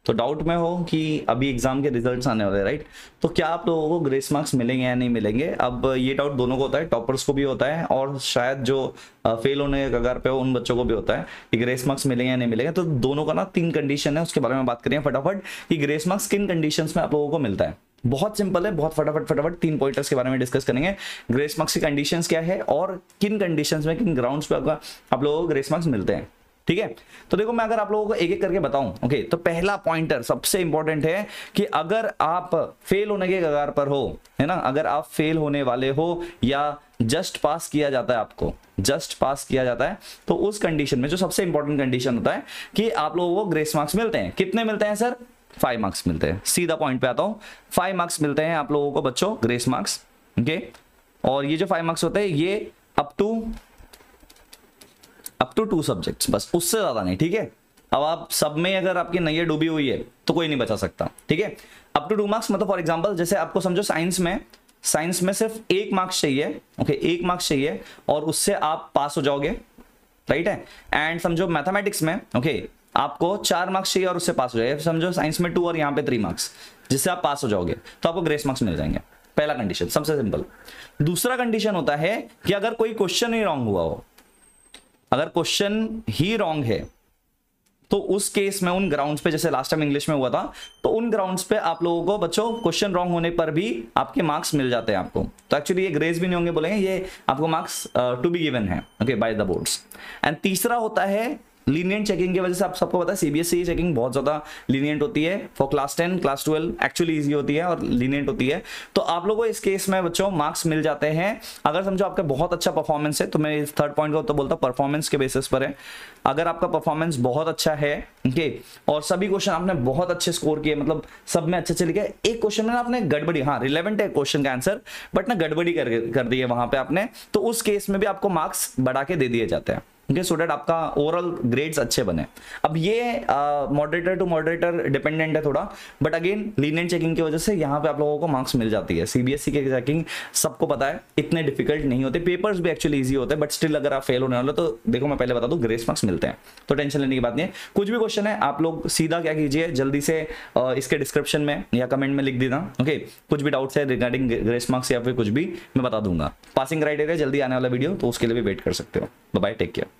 तो डाउट में हो कि अभी एग्जाम के रिजल्ट्स आने वाले, राइट, तो क्या आप लोगों को ग्रेस मार्क्स मिलेंगे या नहीं मिलेंगे। अब ये डाउट दोनों को होता है, टॉपर्स को भी होता है और शायद जो फेल होने के कगार पे हो उन बच्चों को भी होता है कि ग्रेस मार्क्स मिलेंगे या नहीं मिलेंगे। तो दोनों का ना 3 कंडीशन है, उसके बारे में बात करें फटाफट कि ग्रेस मार्क्स किन कंडीशंस में आप लोगों को मिलता है। बहुत सिंपल है, बहुत फटाफट 3 पॉइंटर्स के बारे में डिस्कस करेंगे। ग्रेस मार्क्स की कंडीशंस क्या है और किन कंडीशंस में, किन ग्राउंड्स पे आप लोगों को ग्रेस मार्क्स मिलते हैं, ठीक है। तो देखो मैं अगर आप लोगों को एक एक करके बताऊं, ओके, तो पहला पॉइंटर सबसे इंपॉर्टेंट है कि अगर आप फेल होने के कगार पर हो, है ना, अगर आप फेल होने वाले हो या जस्ट पास किया जाता है, आपको जस्ट पास किया जाता है, तो उस कंडीशन में जो सबसे इंपॉर्टेंट कंडीशन होता है कि आप लोगों को ग्रेस मार्क्स मिलते हैं। कितने मिलते हैं सर? 5 मार्क्स मिलते हैं। सीधा पॉइंट पे आता हूं, 5 मार्क्स मिलते हैं आप लोगों को बच्चों, ग्रेस मार्क्स, ओके। और ये जो 5 मार्क्स होते हैं ये अप टू 2 सब्जेक्ट्स, बस, उससे ज्यादा नहीं, ठीक है। अब आप सब में अगर आपकी नैया डूबी हुई है तो कोई नहीं बचा सकता, ठीक है। अप टू 2 मार्क्स मतलब फॉर एग्जांपल जैसे आपको समझो साइंस में सिर्फ 1 मार्क्स चाहिए, ओके, 1 मार्क्स चाहिए और उससे आप पास हो जाओगे, राइट है। एंड समझो मैथमेटिक्स में, ओके, आपको 4 मार्क्स चाहिए और उससे पास हो जाएगा। समझो साइंस में 2 और यहाँ पे 3 मार्क्स, जिससे आप पास हो जाओगे, तो आपको ग्रेस मार्क्स मिल जाएंगे। पहला कंडीशन सबसे सिंपल। दूसरा कंडीशन होता है कि अगर कोई क्वेश्चन ही रॉन्ग हुआ हो, अगर क्वेश्चन ही रॉन्ग है तो उस केस में उन ग्राउंड्स पे, जैसे लास्ट टाइम इंग्लिश में हुआ था, तो उन ग्राउंड्स पे आप लोगों को बच्चों क्वेश्चन रॉन्ग होने पर भी आपके मार्क्स मिल जाते हैं आपको। तो एक्चुअली ये ग्रेस भी नहीं होंगे, बोलेंगे ये आपको मार्क्स टू बी गिवन है, okay, by the boards. And तीसरा होता है लीनियंट चेकिंग की वजह से। आप सबको पता है सीबीएसई चेकिंग बहुत ज्यादा लीनियंट होती है for class 10, class 12 actually easy होती है और लीनियंट होती है। तो आप लोगों को इस केस में बच्चों मार्क्स मिल जाते हैं अगर समझो आपका बहुत अच्छा परफॉर्मेंस है। तो मैं थर्ड पॉइंट को तो बोलता हूँ परफॉर्मेंस के बेसिस पर है। अगर आपका परफॉर्मेंस बहुत अच्छा है, ओके, और सभी क्वेश्चन आपने बहुत अच्छे स्कोर किए, मतलब सब में अच्छे चले गए, एक क्वेश्चन में ना आपने गड़बड़ी, हाँ रिलेवेंट है क्वेश्चन का आंसर, बट ना गड़बड़ी कर दी है वहां पे आपने, तो उस केस में भी आपको मार्क्स बढ़ा के दे दिए जाते हैं, ओके, सो दैट आपका ओवरऑल ग्रेड्स अच्छे बने। अब ये मॉडरेटर टू मॉडरेटर डिपेंडेंट है थोड़ा, बट अगेन लीनियंट चेकिंग की वजह से यहाँ पे आप लोगों को मार्क्स मिल जाती है। सीबीएसई की चेकिंग सबको पता है इतने डिफिकल्ट नहीं होते, पेपर्स भी एक्चुअली इजी होते हैं, बट स्टिल अगर आप फेल होने वाले तो देखो मैं पहले बता दूं ग्रेस मार्क्स मिलते हैं, तो टेंशन लेने की बात नहीं है। कुछ भी क्वेश्चन है आप लोग सीधा क्या कीजिए, जल्दी से इसके डिस्क्रिप्शन में या कमेंट में लिख देना, ओके, कुछ भी डाउट्स है रिगार्डिंग ग्रेस मार्क्स या फिर कुछ भी मैं बता दूंगा। पासिंग क्राइटेरिया जल्दी आने वाला वीडियो, तो उसके लिए भी वेट कर सकते हो। Bye bye, take care.